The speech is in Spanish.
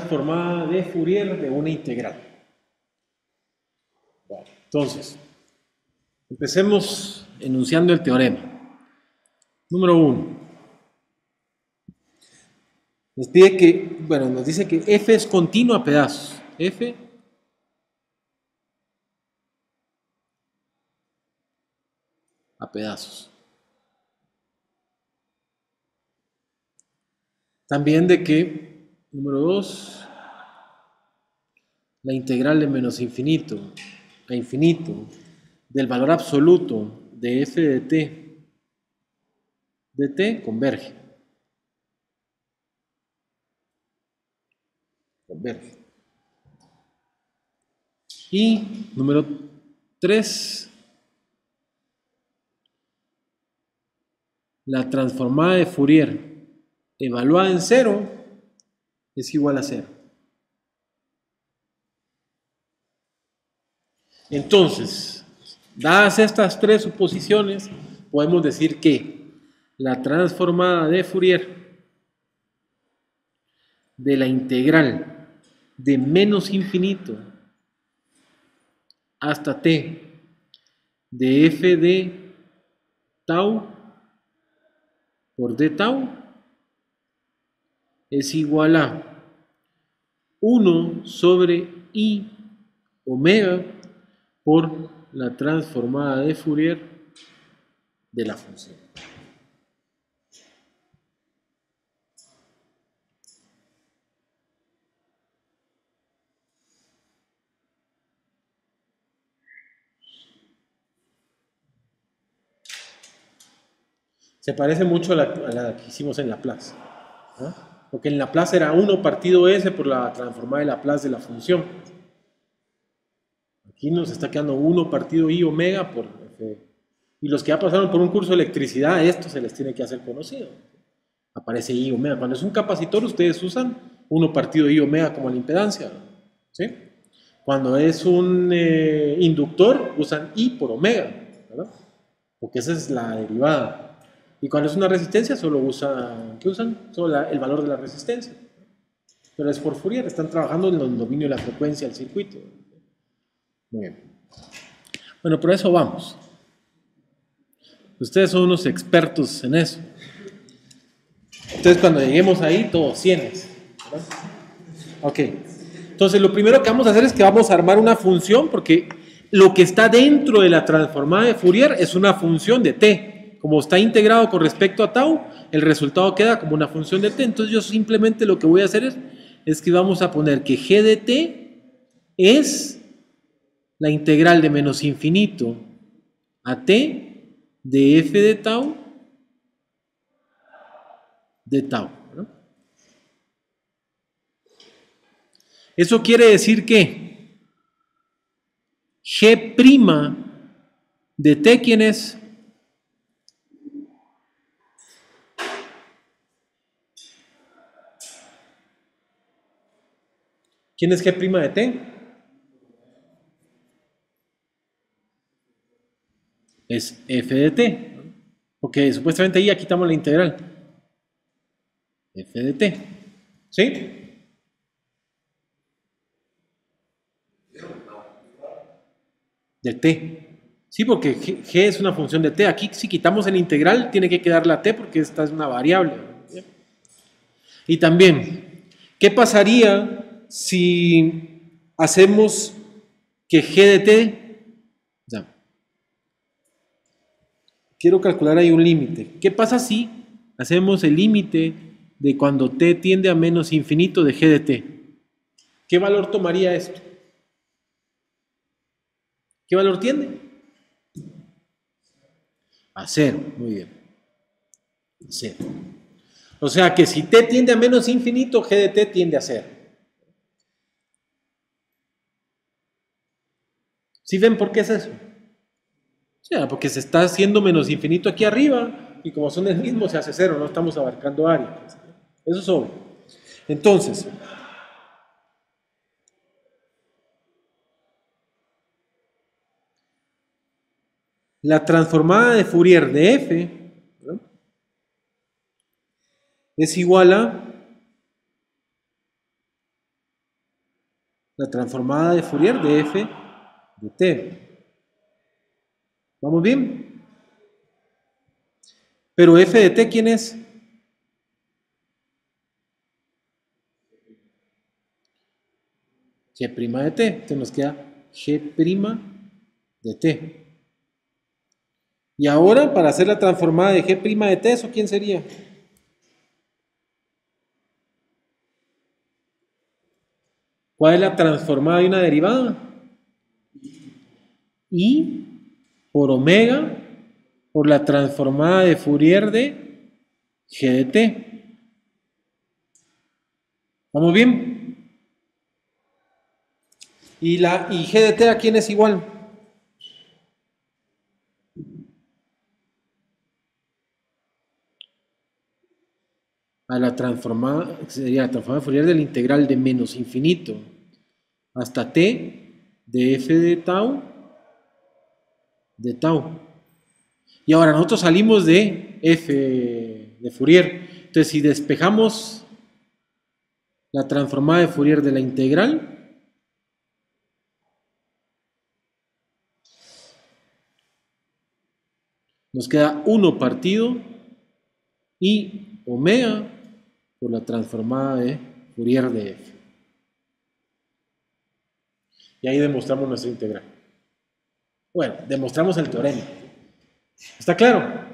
transformada de Fourier de una integral. Bueno, entonces, empecemos enunciando el teorema. Número 1. Nos pide que, bueno, nos dice que f es continuo a pedazos. F a pedazos. También de que, número 2, la integral de menos infinito a infinito del valor absoluto de f de t converge. Y número 3, la transformada de Fourier evaluada en 0 es igual a 0. Entonces, dadas estas tres suposiciones, podemos decir que la transformada de Fourier de la integral de menos infinito hasta t de f de tau por d tau es igual a 1 sobre i omega por la transformada de Fourier de la función. Se parece mucho a la que hicimos en Laplace, ¿no? Porque en Laplace era 1 partido s por la transformada de Laplace de la función. Aquí nos está quedando 1 partido i omega por f. Y los que ya pasaron por un curso de electricidad, esto se les tiene que hacer conocido. Aparece i omega. Cuando es un capacitor, ustedes usan 1 partido i omega como la impedancia, ¿sí? Cuando es un inductor, usan i por omega, ¿verdad? Porque esa es la derivada. Y cuando es una resistencia, solo usan, ¿qué usan? Solo el valor de la resistencia. Pero es por Fourier, están trabajando en el dominio de la frecuencia del circuito. Muy bien. Bueno, por eso vamos. Ustedes son unos expertos en eso. Entonces, cuando lleguemos ahí, todos 100. ¿Verdad? Ok. Entonces, lo primero que vamos a hacer es que vamos a armar una función, porque lo que está dentro de la transformada de Fourier es una función de t. Como está integrado con respecto a tau, el resultado queda como una función de t. Entonces, yo simplemente lo que voy a hacer es que vamos a poner que g de t es la integral de menos infinito a t de f de tau, ¿no? Eso quiere decir que g' de t, ¿quién es? ¿Quién es g' de t? Es f de t, porque supuestamente ahí ya quitamos la integral. F de t, ¿sí? De t. Sí, porque g es una función de t. Aquí si quitamos el integral tiene que quedar la t porque esta es una variable. Y también, ¿qué pasaría si hacemos que g de t, o sea, quiero calcular ahí un límite? ¿Qué pasa si hacemos el límite de cuando t tiende a menos infinito de g de t? ¿Qué valor tomaría esto? ¿Qué valor tiende? A 0, muy bien. 0. O sea que si t tiende a menos infinito, g de t tiende a 0. ¿Sí ven por qué es eso? O sea, porque se está haciendo menos infinito aquí arriba y como son el mismo se hace 0, no estamos abarcando área. Eso es obvio. Entonces, la transformada de Fourier de f, ¿no?, es igual a la transformada de Fourier de f de t. ¿Vamos bien? Pero f de t, ¿quién es? G' de t. Entonces nos queda G' de t. Y ahora, para hacer la transformada de G' de t, ¿eso quién sería? ¿Cuál es la transformada de una derivada? I por omega por la transformada de Fourier de G de t. ¿Vamos bien? ¿Y G de t a quién es igual? A la transformada, sería la transformada de Fourier del integral de menos infinito hasta t de f de tau. Y ahora nosotros salimos de f de Fourier. Entonces, si despejamos la transformada de Fourier de la integral, nos queda 1 partido y omega por la transformada de Fourier de f. Y ahí demostramos nuestra integral. Bueno, demostramos el teorema. ¿Está claro?